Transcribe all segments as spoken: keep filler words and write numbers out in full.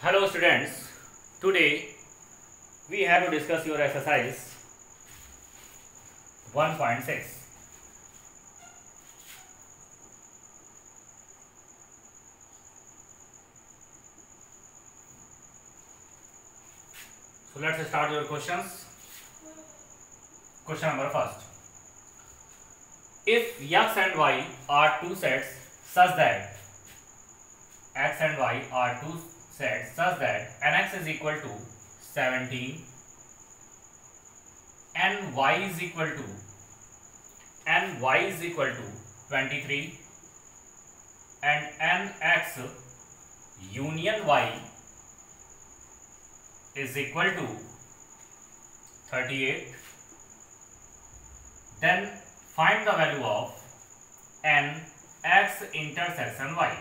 Hello students, today we have to discuss your exercise one point six. So let's start your questions. Question number first. If x and y are two sets such that x and y are two sets such that nx is equal to seventeen and y is equal to and y is equal to twenty-three and nx union y is equal to thirty-eight, then find the value of nx intersection y.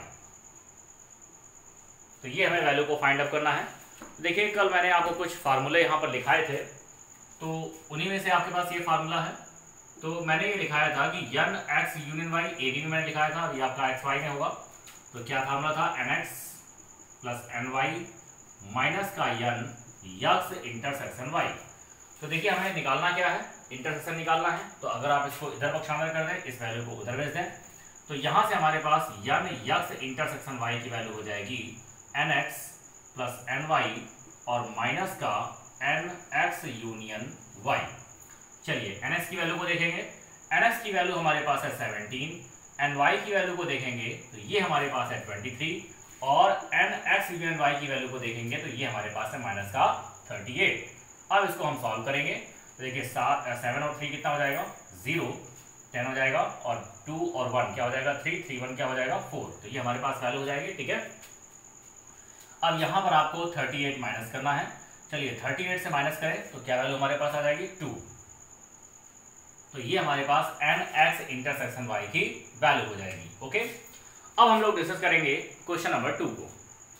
तो ये हमें value को find up करना है। देखिए कल मैंने आपको कुछ फार्मूले यहाँ पर लिखाए थे, तो उन्हीं में से आपके पास ये फार्मूला है। तो मैंने ये लिखाया था कि n X union Y, A B में मैंने लिखाया था, ये आपका एक्स वाई में होगा। तो क्या फार्मूला था? N X plus n Y minus का यन यक्स इंटरसेक्शन वाई। तो देखिए हमें निकालना क्या है? इंटरसेक्शन निकालना है। तो अगर आप इसको इधर पक्षांतर कर दें, इस वैल्यू को उधर भेज दें, तो यहाँ से हमारे पास यन यक्स इंटरसेक्शन वाई की वैल्यू हो जाएगी n X plus n Y और माइनस का एन एक्स यूनियन वाई। चलिए एन एक्स की वैल्यू को देखेंगे। एन एक्स की वैल्यू हमारे पास है सेवनटीन, एन वाई की वैल्यू को देखेंगे तो ये हमारे पास है ट्वेंटी थ्री और एन एक्स यूनियन वाई की वैल्यू को देखेंगे तो ये हमारे पास है माइनस का थर्टी एट। अब इसको हम सॉल्व करेंगे तो देखिए सात सेवन और थ्री कितना हो जाएगा? जीरो, टेन हो जाएगा और टू और वन क्या हो जाएगा? थ्री, थ्री वन क्या हो जाएगा? फोर। तो ये हमारे पास वैल्यू हो जाएगी। ठीक है, अब यहाँ पर आपको थर्टी एट माइनस करना है। चलिए थर्टी एट से माइनस करें तो क्या वैल्यू हमारे पास आ जाएगी? टू। तो ये हमारे पास एन एक्स इंटरसेक्शन वाई की वैल्यू हो जाएगी। ओके, अब हम लोग डिस्कस करेंगे क्वेश्चन नंबर टू को।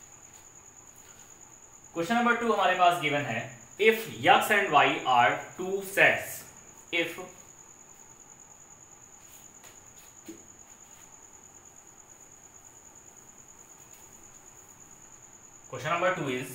क्वेश्चन नंबर टू हमारे पास गिवन है if x and y are two sets, if Question number two is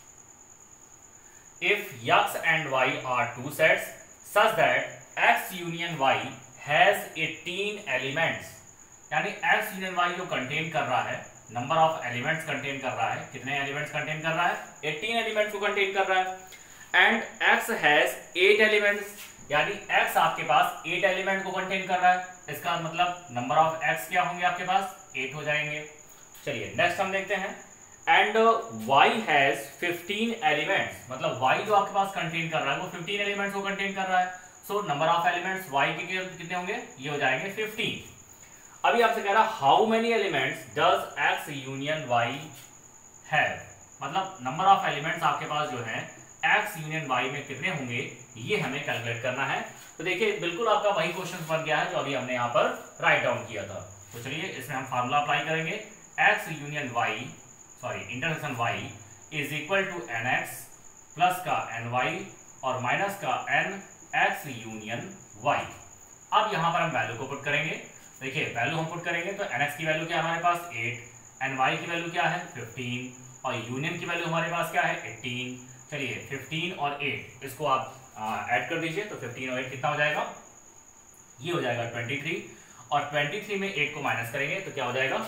if x and y are two sets such that x union y has eighteen elements, यानी x union y जो contain कर रहा है, number of elements contain कर रहा है, कितने elements contain कर रहा है? एटीन एलिमेंट्स को कंटेन कर रहा है। And x has eight elements, यानी x आपके पास एट एलिमेंट को कंटेन कर रहा है। इसका मतलब नंबर ऑफ x क्या होंगे आपके पास? एट हो जाएंगे। चलिए नेक्स्ट हम देखते हैं and y has fifteen elements, मतलब y जो आपके पास कंटेन कर रहा है वो फिफ्टीन एलिमेंट्स को कंटेन कर रहा है। So number of elements y के कितने होंगे? ये हो जाएंगे फिफ्टीन। अभी आपसे कह रहा how many elements does x union y have, मतलब नंबर ऑफ एलिमेंट्स आपके पास जो है x यूनियन y में कितने होंगे ये हमें कैलकुलेट करना है। तो देखिए बिल्कुल आपका वही क्वेश्चन बन गया है जो अभी हमने यहाँ पर राइट डाउन किया था। तो चलिए इसमें हम फार्मूला अप्लाई करेंगे। x union y sorry intersection y is equal to n X plus का एन वाई और माइनस का एन एक्स यूनियन y। अब यहाँ पर हम वैल्यू को पुट करेंगे। देखिए वैल्यू हम पुट करेंगे तो एन एक्स की वैल्यू क्या है हमारे पास? एट, एन वाई की वैल्यू क्या है? फिफ्टीन और यूनियन की वैल्यू हमारे पास क्या है? एटीन। चलिए फिफ्टीन और एट इसको आप ऐड कर दीजिए तो फिफ्टीन और एट कितना हो जाएगा? ये हो जाएगा ट्वेंटी थ्री और ट्वेंटी थ्री में एट को माइनस करेंगे तो क्या हो जाएगा?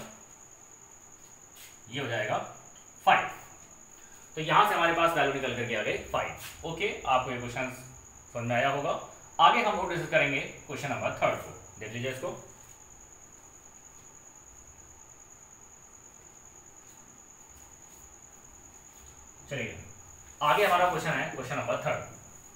ये हो जाएगा फाइव। तो यहां से हमारे पास वैल्यू निकल करके आ गई फाइव। ओके, आपको ये क्वेश्चन समझ में आया होगा। आगे हम लोग डिस्कस करेंगे क्वेश्चन नंबर थर्ड को। देख लीजिए इसको। चलिए आगे हमारा क्वेश्चन है question number third.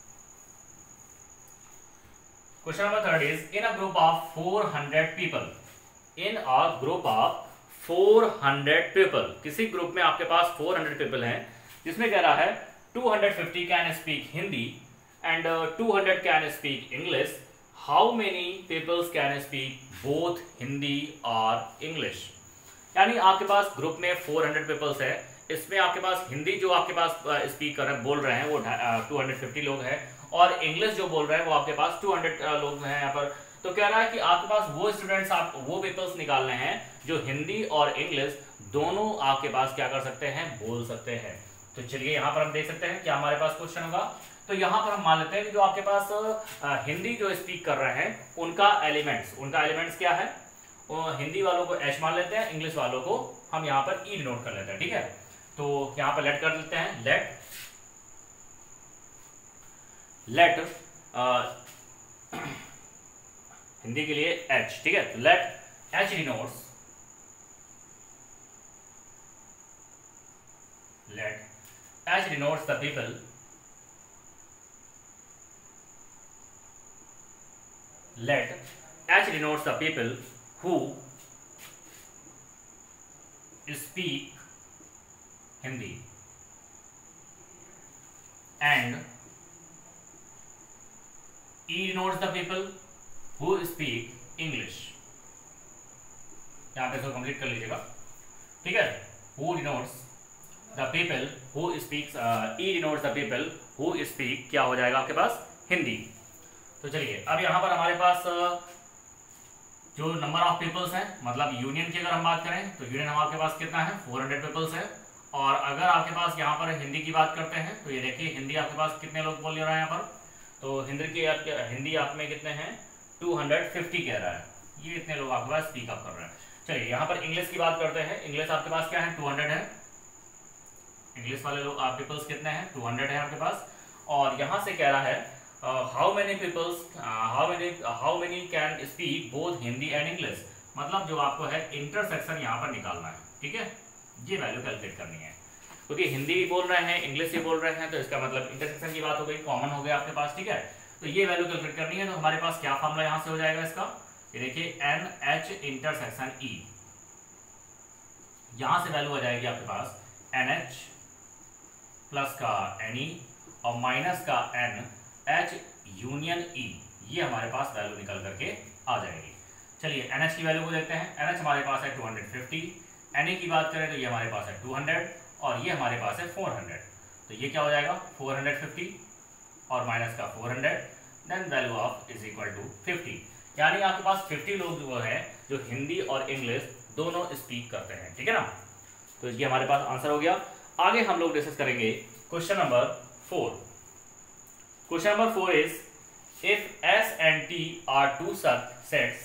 Question number third is in a group of four hundred people, in a group of four hundred people, किसी ग्रुप में आपके पास फोर हंड्रेड पीपल हैं जिसमें कह रहा है two hundred fifty can speak Hindi and two hundred can speak English, how many peoples can speak both Hindi और English. यानी आपके पास ग्रुप में फोर हंड्रेड पीपल्स है, इसमें आपके पास हिंदी जो आपके पास स्पीक कर रहे बोल रहे हैं वो टू हंड्रेड फिफ्टी लोग हैं और इंग्लिश जो बोल रहे हैं वो आपके पास टू हंड्रेड लोग हैं यहाँ पर। तो कह रहा है कि आपके पास वो स्टूडेंट्स, आप वो पीपल्स निकालने हैं जो हिंदी और इंग्लिश दोनों आपके पास क्या कर सकते हैं, बोल सकते हैं। तो चलिए यहां पर हम देख सकते हैं क्या हमारे पास क्वेश्चन होगा। तो यहां पर हम मान लेते हैं कि जो आपके पास आ, हिंदी जो स्पीक कर रहे हैं उनका एलिमेंट्स उनका एलिमेंट्स क्या है, हिंदी वालों को एच मान लेते हैं, इंग्लिश वालों को हम यहाँ पर ई डिनोट कर लेते हैं। ठीक है, तो यहाँ पर लेट कर लेते हैं, लेट लेट हिंदी के लिए एच। ठीक है, तो let H denotes let H denotes the people let H denotes the people who speak Hindi and E denotes the people who speak English। यहां पे इसको कंप्लीट कर लीजिएगा। ठीक है, who denotes the people who speaks uh, E denotes the people who speak क्या हो जाएगा आपके पास, हिंदी। तो चलिए अब यहां पर हमारे पास जो नंबर ऑफ पीपल्स हैं, मतलब यूनियन की अगर हम बात करें तो यूनियन हमारे पास कितना है, चार सौ पीपल्स है। और अगर आपके पास यहाँ पर हिंदी की बात करते हैं तो ये देखिए हिंदी आपके पास कितने लोग बोल रहे हैं यहाँ पर, तो हिंदी की आपके हिंदी आप में कितने हैं, दो सौ पचास कह रहा है, ये इतने लोग आपके पास स्पीक अप कर रहे हैं। चलिए यहाँ पर इंग्लिश की बात करते हैं, इंग्लिश आपके पास क्या है, दो सौ है, इंग्लिश वाले लोग आप पीपल्स कितने हैं, दो सौ है आपके पास। और यहाँ से कह रहा है how many peoples how many how many can speak both Hindi and English, मतलब जो आपको है इंटरसेक्शन यहाँ पर निकालना है। ठीक है, ये वैल्यू कैलकुलेट करनी है, क्योंकि तो हिंदी बोल रहे हैं, इंग्लिश ही बोल रहे हैं, तो इसका मतलब इंटरसेक्शन की बात हो गई, कॉमन हो गया आपके पास। ठीक है, तो ये वैल्यू कैलकुलेट करनी है, तो हमारे पास क्या फॉर्मूला यहाँ से हो जाएगा इसका, ये देखिए एन एच इंटरसेक्शन ई, यहां से वैल्यू आ जाएगी आपके पास एन एच प्लस का एन ई और माइनस का एन एच यूनियन ई, ये हमारे पास वैल्यू निकल करके आ जाएगी। चलिए एन एच की वैल्यू को देखते हैं, एन एच हमारे पास है दो सौ पचास, एन ई की बात करें तो ये हमारे पास है दो सौ और ये हमारे पास है चार सौ, तो ये क्या हो जाएगा चार सौ पचास और माइनस का चार सौ, then value of is equal to पचास, यानी आपके पास पचास लोग जो है जो हिंदी और इंग्लिश दोनों स्पीक करते हैं। ठीक है ना, तो ये हमारे पास आंसर हो गया। आगे हम लोग डिस्कस करेंगे question number four. Question number four is, if S and T are two sets,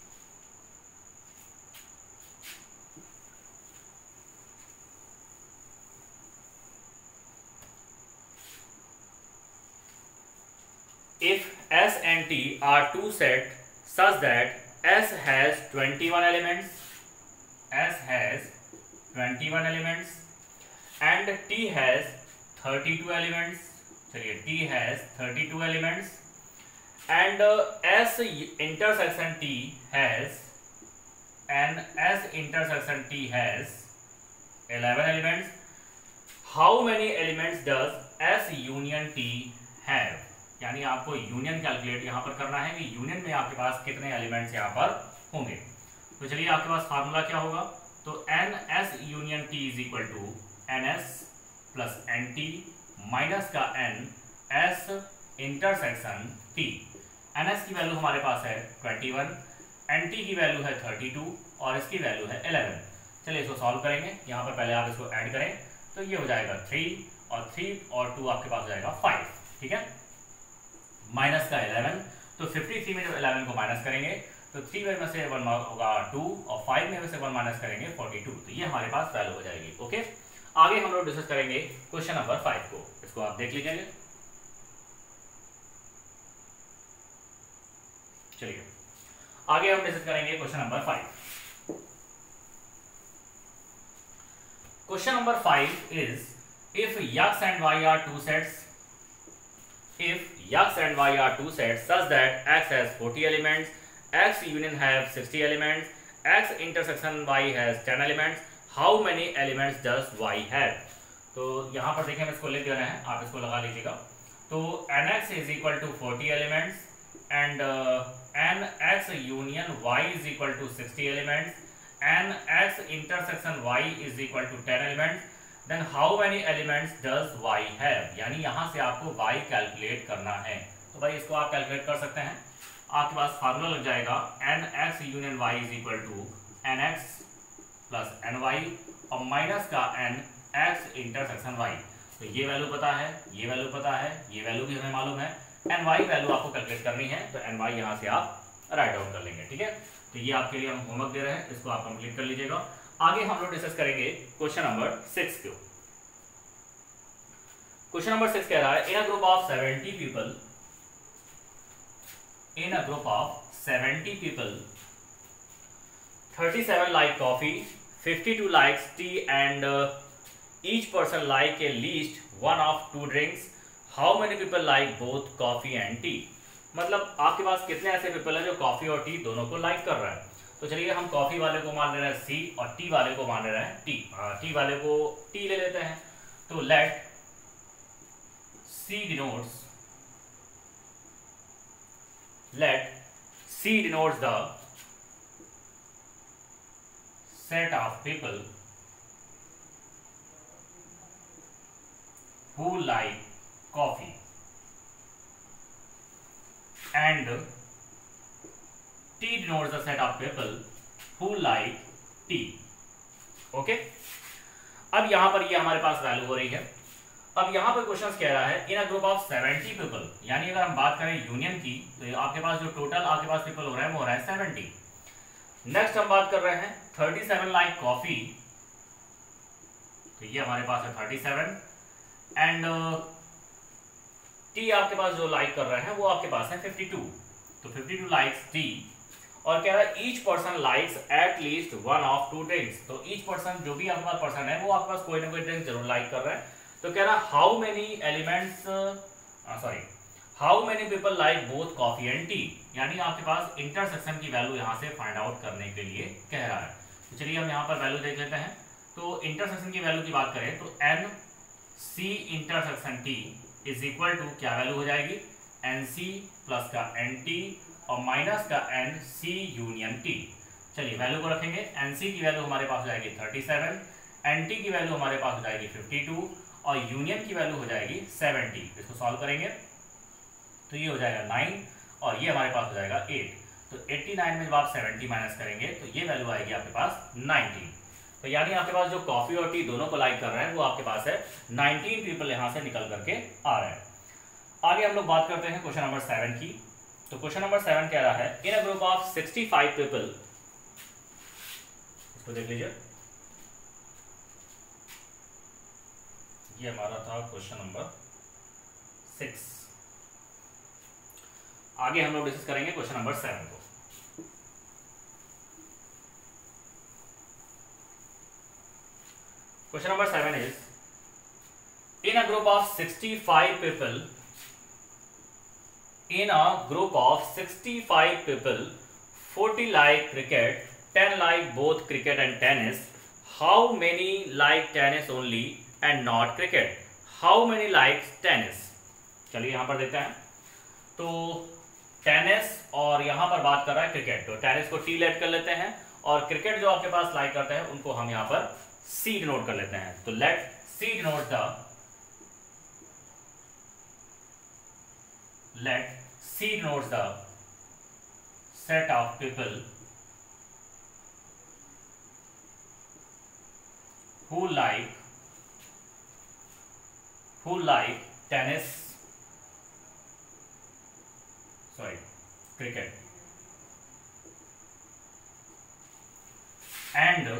if S and T are two sets such that S has twenty-one elements, S has twenty-one elements and T has thirty-two elements, चलिए T has thirty-two elements and uh, S intersection T has and S intersection T has eleven elements. How many elements does S union T have? यानी आपको union calculate यहाँ पर करना है कि union में आपके पास कितने एलिमेंट्स यहाँ पर होंगे। तो चलिए आपके पास फार्मूला क्या होगा, तो n S union T is equal to n S plus n T minus का N S intersection T. N S की वैल्यू हमारे पास है इक्कीस, एन टी की वैल्यू है बत्तीस और इसकी वैल्यू है ग्यारह। चलिए इसको सॉल्व करेंगे, यहाँ पर पहले आप इसको ऐड करें तो ये हो जाएगा थ्री और थ्री और टू आपके पास हो जाएगा फाइव। ठीक है, माइनस का ग्यारह, तो तिरेपन में जब ग्यारह को माइनस करेंगे तो थ्री में से वन होगा टू और फाइव में से वन माइनस करेंगे बयालीस, तो ये हमारे पास वैल्यू हो जाएगी। ओके, आगे हम लोग डिस्कस करेंगे क्वेश्चन नंबर फाइव को, इसको आप देख लीजिए। चलिए आगे हम डिस्कस करेंगे question number five. Question number five is, if x and y are two sets, if x and y are two sets such that x has forty elements, x union have sixty elements, x intersection y has ten elements, how many elements does y have? तो यहाँ पर देखें, हम इसको लिख दे रहे हैं, आप इसको लगा लीजिएगा। तो nx is equal to forty elements and uh, nx union y is equal to sixty elements, nx intersection y is equal to ten elements, then how many elements does y have? यानी यहाँ से आपको y calculate करना है। तो भाई इसको आप कैलकुलेट कर सकते हैं, आपके पास फार्मूला लग जाएगा nx union y is equal to nx plus n Y और माइनस का एन एक्स इंटरसेक्शन वाई। तो ये वैल्यू पता है, ये वैल्यू पता है, ये वैल्यू भी हमें मालूम है। एन वाई वैल्यू आपको कैलकुलेट करनी है, तो एन वाई यहाँ से आप राइट डाउन कर लेंगे। ठीक है, तो ये आपके लिए हम होमवर्क दे रहे हैं, इसको आप कंप्लीट कर लीजिएगा। आगे हम लोग डिस्कस करेंगे क्वेश्चन नंबर सिक्स को। क्वेश्चन नंबर सिक्स कह रहा है, in a group of seventy people in a group of seventy people thirty-seven like coffee, fifty-two likes tea, and uh, each person like at least one of two drinks. How many people like both coffee and tea? मतलब आपके पास कितने ऐसे people हैं जो coffee और T दोनों को like कर रहे हैं। तो चलिए हम कॉफी वाले को मान ले रहे हैं सी और टी वाले को मान ले रहे हैं टी। टी वाले को टी ले लेते हैं। तो let C denotes let C denotes the set of people who like coffee and T denotes the set of people who like tea. Okay, अब यहां पर ये हमारे पास वैल्यू हो रही है। अब यहां पर क्वेश्चन कह रहा है in a group of seventy people, यानी अगर हम बात करें यूनियन की तो आपके पास जो टोटल आपके पास पीपल हो रहा है वो हो रहा है सेवेंटी। नेक्स्ट हम बात कर रहे हैं थर्टी सेवन लाइक कॉफी, तो ये हमारे पास है थर्टी सेवन, एंड टी आपके पास जो लाइक कर रहे हैं वो आपके पास है फिफ्टी टू। तो फिफ्टी टू लाइक्स टी, और कह रहा है each person likes at least one of two drinks. तो ईच पर्सन, जो भी आपके पास पर्सन है वो आपके पास कोई ना कोई ड्रिंक जरूर लाइक कर रहा है। तो कह रहा है how many elements sorry how many people like both coffee and tea, यानी आपके पास इंटरसेक्शन की वैल्यू यहां से फाइंड आउट करने के लिए कह रहा है। तो चलिए हम यहां पर वैल्यू देख लेते हैं। तो इंटरसेक्शन की वैल्यू की बात करें तो n C intersection T is equal to क्या वैल्यू हो जाएगी, एन सी प्लस का एन टी और माइनस का एन सी यूनियन टी। चलिए वैल्यू को रखेंगे। एन सी की वैल्यू हमारे पास हो जाएगी थर्टी सेवन, एन टी की वैल्यू हमारे पास हो जाएगी फिफ्टी टू और यूनियन की वैल्यू हो जाएगी सेवेंटी। इसको सॉल्व करेंगे तो ये हो जाएगा नाइन और ये हमारे पास हो जाएगा एट। तो नवासी में जब आप सेवेंटी माइनस करेंगे तो ये वैल्यू आएगी आपके पास नाइनटीन। तो यानी आपके पास जो कॉफी और टी दोनों को लाइक कर रहे हैं वो आपके पास है नाइनटीन पीपल यहां से निकल करके आ रहे हैं। आगे हम लोग बात करते हैं क्वेश्चन नंबर सेवन की। तो क्वेश्चन नंबर सेवन कह रहा है in a group of sixty five people, इसको देख लीजिए, ये हमारा था क्वेश्चन नंबर सिक्स। आगे हम लोग डिस्कस करेंगे क्वेश्चन नंबर सेवन को। Question number seven is in a group of sixty five people in a group of sixty five people forty like cricket, ten like both cricket and tennis, how many like tennis only and not cricket, how many like tennis. चलिए यहां पर देखते हैं। तो tennis और यहां पर बात कर रहा है क्रिकेट, तो टेनिस को टी लेट कर लेते हैं और क्रिकेट जो आपके पास लाइक करते हैं उनको हम यहां पर सी डिनोट कर लेते हैं। तो let C denote the let C denotes the set of people who like who like tennis sorry cricket and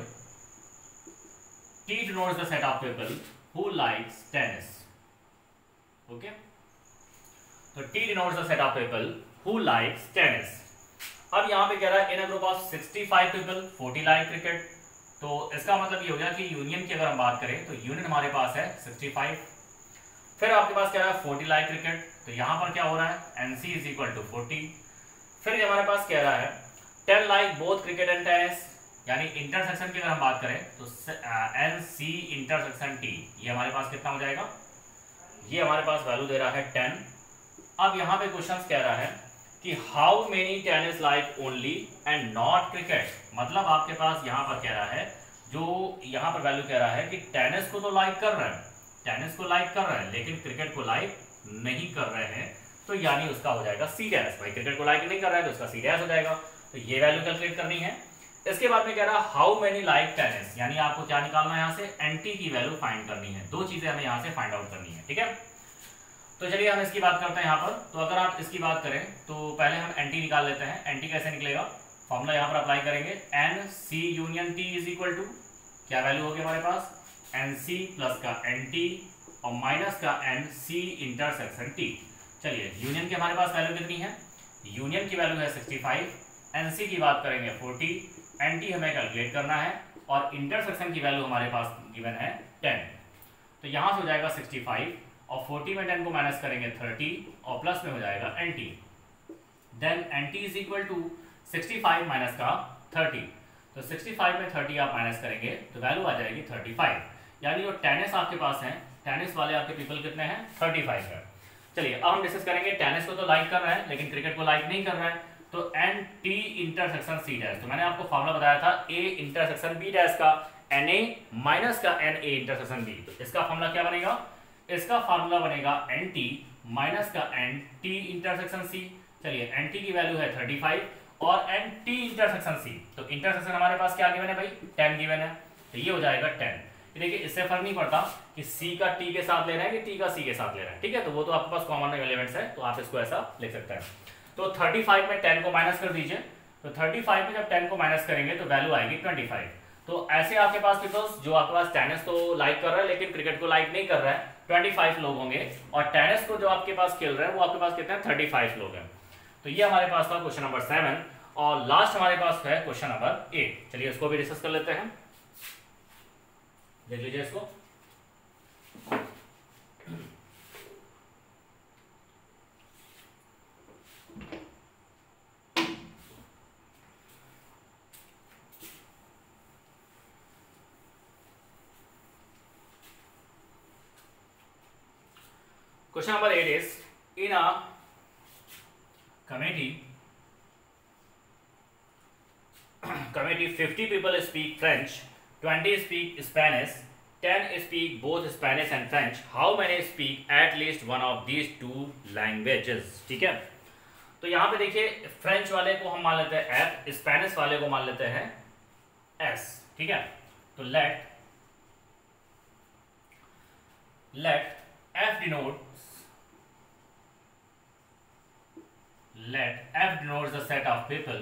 T denotes the set of people who likes tennis. Okay, तो T denotes the set of people who likes tennis. अब यहां पे कह रहा है in a group of sixty five people forty like cricket, तो इसका मतलब ये हो गया कि यूनियन की अगर हम बात करें तो यूनियन हमारे पास है सिक्सटी फाइव, फिर आपके पास क्या है फोर्टी लाइक क्रिकेट, तो यहां पर क्या हो रहा है NC is equal to forty, फिर हमारे पास कह रहा है ten like both cricket and tennis, यानी इंटरसेक्शन की अगर हम बात करें तो एन सी इंटरसेक्शन टी, ये हमारे पास कितना हो जाएगा, ये हमारे पास वैल्यू दे रहा है टेन। अब यहां पे क्वेश्चन कह रहा है कि how many tennis like only and not cricket, मतलब आपके पास यहां पर कह रहा है जो यहां पर वैल्यू कह रहा है कि टेनिस को तो लाइक कर रहे हैं टेनिस को लाइक कर रहे हैं लेकिन क्रिकेट को लाइक नहीं कर रहे हैं, तो यानी उसका हो जाएगा सी डैश। भाई क्रिकेट को लाइक नहीं कर रहा है तो उसका सी डैश हो जाएगा। तो ये वैल्यू कैलकुलेट करनी है। इसके बाद में कह रहा हाउ मेनी लाइक टेनिस, यानी आपको क्या निकालना है यहाँ से, एनटी की वैल्यू फाइंड करनी है। दो चीजें हमें यहाँ से फाइंड आउट करनी है, ठीक है। तो चलिए हम इसकी बात करते हैं यहाँ पर। तो अगर आप इसकी बात करें तो पहले हम एनटी निकाल लेते हैं। एनटी कैसे निकलेगा, फॉर्मूला यहाँ पर अप्लाई करेंगे, N C union T is equal to क्या वैल्यू होगी हमारे पास, एन सी प्लस का एन टी और माइनस का एन सी इंटरसेक्शन टी। चलिए यूनियन की हमारे पास वैल्यू कितनी है, यूनियन की वैल्यू है सिक्सटी फाइव, एन सी की बात करेंगे फोर्टी, एन टी हमें कैलकुलेट करना है और इंटरसेक्शन की वैल्यू हमारे पास गिवन है टेन। तो यहाँ से हो जाएगा सिक्सटी फाइव और फोर्टी में टेन को माइनस करेंगे थर्टी और प्लस में हो जाएगा nt। Then nt is equal to sixty five minus का थर्टी। तो सिक्सटी फाइव में थर्टी आप माइनस करेंगे तो वैल्यू आ जाएगी थर्टी फाइव, यानी जो टेनिस आपके पास हैं, टेनिस वाले आपके पीपल कितने हैं, थर्टी फाइव है। चलिए अब हम डिस्कस करेंगे, टेनिस को तो लाइक कर रहा है लेकिन क्रिकेट को लाइक नहीं कर रहा है, तो N T intersection C dash. तो मैंने आपको फॉर्मूला बताया था ए इंटरसेक्शन बी डैश का, एन ए माइनस का एन ए इंटरसेक्शन बी। तो इसका फॉर्मूला क्या बनेगा, इसका फार्मूला बनेगा एन टी माइनस का एन टी इंटरसेक्शन सी। चलिए एन टी की वैल्यू है थर्टी फाइव और एन टी इंटरसेक्शन सी, तो इंटरसेक्शन हमारे पास क्या गिवन है भाई, टेन गिवन है, तो ये हो जाएगा टेन। देखिए इससे फर्क नहीं पड़ता कि सी का टी के साथ ले रहा है कि टी का सी के साथ ले रहा है, ठीक है, तो वो तो आपके पास कॉमन एलिमेंट्स है तो आप इसको ऐसा लिख सकते हैं। तो थर्टी फाइव में टेन को माइनस कर दीजिए, तो थर्टी फाइव में जब टेन को माइनस करेंगे तो वैल्यू आएगी ट्वेंटी फाइव। तो ऐसे आपके पास पीपल्स जो आपके पास टेनिस तो लाइक कर रहा है लेकिन क्रिकेट को लाइक नहीं कर रहा है, ट्वेंटी फाइव लोग होंगे, और टेनिस को जो आपके पास खेल रहे हैं वो आपके पास कितने हैं, थर्टी फाइव लोग हैं। तो ये हमारे पास था क्वेश्चन नंबर सेवन और लास्ट हमारे पास है क्वेश्चन नंबर एट। चलिए इसको भी डिस्कस कर लेते हैं, देख लीजिए इसको। Question number eight is, in a committee, committee fifty people speak French, twenty speak Spanish, ten speak both Spanish and French. How many speak at least one of these two languages? ठीक है, तो यहाँ पे देखिए French वाले को हम मान लेते हैं F, स्पेनिश वाले को मान लेते हैं S, ठीक है। तो let let F denote let F denotes the set of people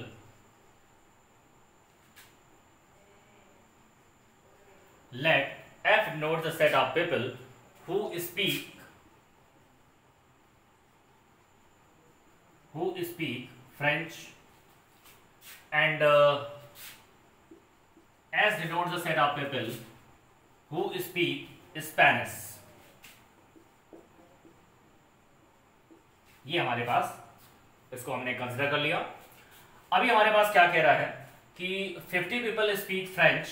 let F denotes the set of people who speak who speak French, and uh, S denotes the set of people who speak Spanish। ये हमारे पास, इसको हमने consider कर लिया। अभी हमारे पास क्या कह रहा है कि fifty people speak French,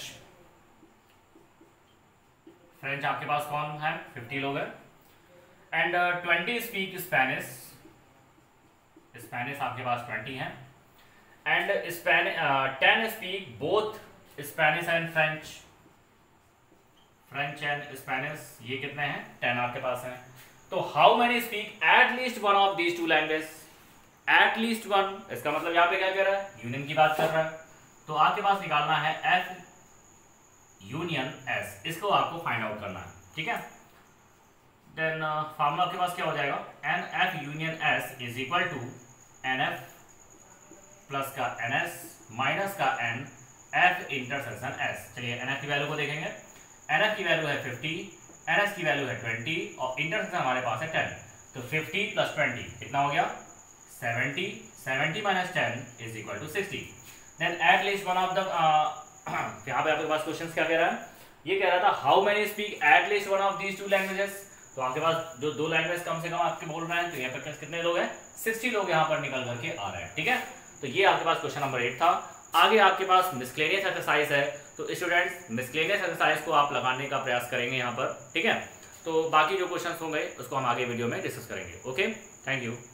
French आपके पास कौन है, फिफ्टी लोग हैं, and twenty speak Spanish, Spanish आपके पास ट्वेंटी हैं, and ten speak both Spanish and French, French and Spanish, ये कितने हैं, टेन आपके पास हैं। तो how many speak at least one of these two language, at least one, इसका मतलब यहाँ पे क्या कह रहा है, यूनियन की बात कर रहा है, तो आपके पास निकालना है एफ यूनियन एस, इसको आपको फाइंड आउट करना है, ठीक है। देन फॉर्मूला आपके पास क्या हो जाएगा, N F union S is equal to N F plus का एन एस माइनस का एन एफ इंटरसेक्शन एस। चलिए एन एफ की वैल्यू को देखेंगे, एन एफ की वैल्यू है फिफ्टी, एन एस की वैल्यू है ट्वेंटी और इंटरसेक्शन हमारे पास है टेन, तो फिफ्टी प्लस ट्वेंटी कितना हो गया, seventy, seventy minus ten is equal to sixty. Then at least one of the, यहाँ पे आपके पास क्वेश्चन क्या कह रहा है, ये कह रहा था how many speak at least one of these two languages. तो आपके पास जो दो लैंग्वेज कम से कम आपके बोल रहे हैं, तो यहाँ पे कितने लोग हैं, सिक्सटी लोग यहाँ पर निकल करके आ रहे हैं, ठीक है। तो ये आपके पास क्वेश्चन नंबर एट था। आगे आपके पास मिसलेनियस एक्सरसाइज है, तो स्टूडेंट्स मिसलेनियस एक्सरसाइज को आप लगाने का प्रयास करेंगे यहाँ पर, ठीक है। तो बाकी जो क्वेश्चन होंगे उसको हम आगे वीडियो में डिस्कस करेंगे। Okay, thank you.